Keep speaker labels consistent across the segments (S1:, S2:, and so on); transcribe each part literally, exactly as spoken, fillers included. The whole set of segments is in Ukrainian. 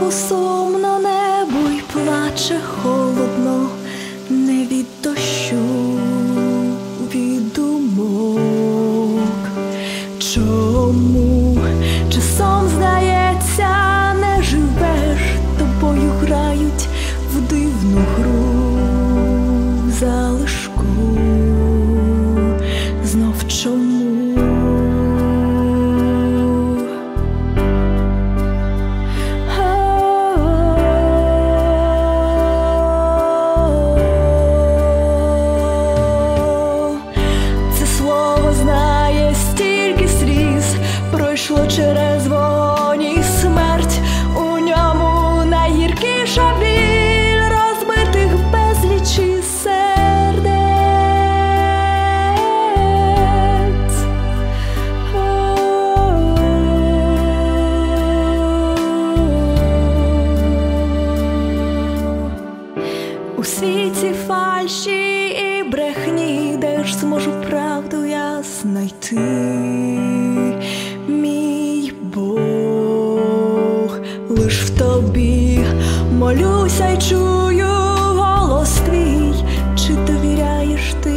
S1: Знову сумно небо й плаче холодно, не від дощу, від думок. Чому часом здається, не живеш, тобою грають в дивну гру залишку? Знов чому? Знає стільки сліз, пройшло через вогонь і смерть. У ньому найгіркіша біль розбитих безлічі сердець. У світі фальші і брехні, де ж зможу правду я знайти? Мій Бог, лиш в тобі молюся й чую голос твій. Чи довіряєш ти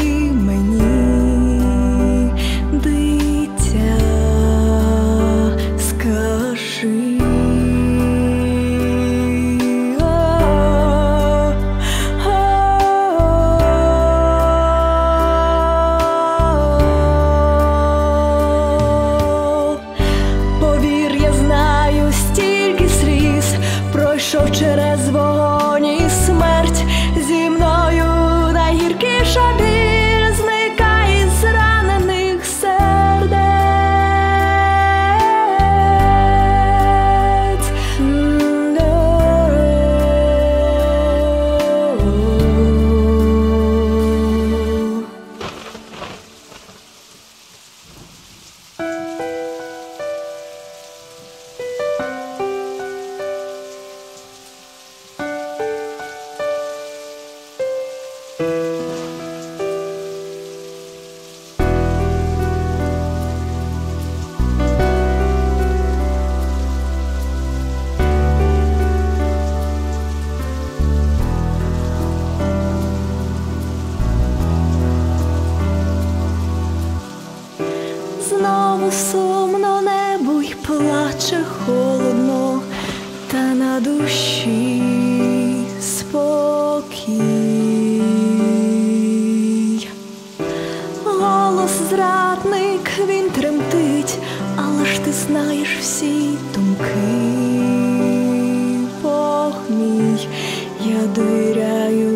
S1: мені, дитя, скажи? Пройшов через вогонь і смерть, зі мною найгіркіша біль зникає з ранених сердець. Знову сумно небо й плаче холодно, та на душі спокій. Голос зрадник, він тремтить, але ж ти знаєш всі думки. Бог мій, я довіряю